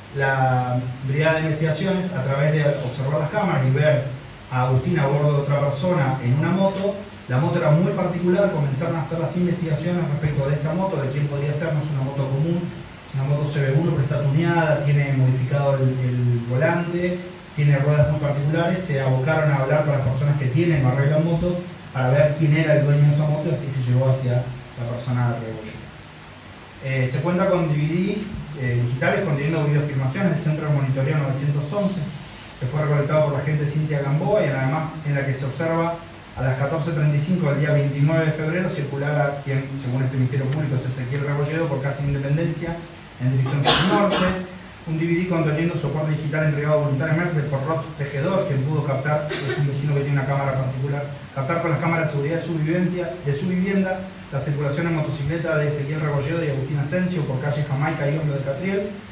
La Brigada de Investigaciones, a través de observar las cámaras y ver a Agustín a bordo de otra persona en una moto, la moto era muy particular, comenzaron a hacer las investigaciones respecto de esta moto, de quién podría ser. No es una moto común, es una moto CB1, pero está tuneada, tiene modificado el volante, tiene ruedas muy particulares. Se abocaron a hablar con las personas que tienen o arreglan moto para ver quién era el dueño de esa moto, y así se llegó hacia la persona de Rebolledo. Se cuenta con DVDs digitales conteniendo videofilmación en el Centro de Monitoreo 911, que fue recolectado por la agente Cintia Gamboa, y además en la que se observa a las 14:35 del día 29 de febrero circular a quien, según este Ministerio Público, es Ezequiel Rebolledo, por casi Independencia, en dirección sur-norte. Un DVD conteniendo soporte digital entregado voluntariamente por Rod Tejedor, quien pudo captar, es un vecino que tiene una cámara particular, captar con las cámaras de seguridad de su vivienda la circulación en motocicleta de Ezequiel Rebolledo y Agustín Asensio por calle Jamaica y Oslo de Catriel,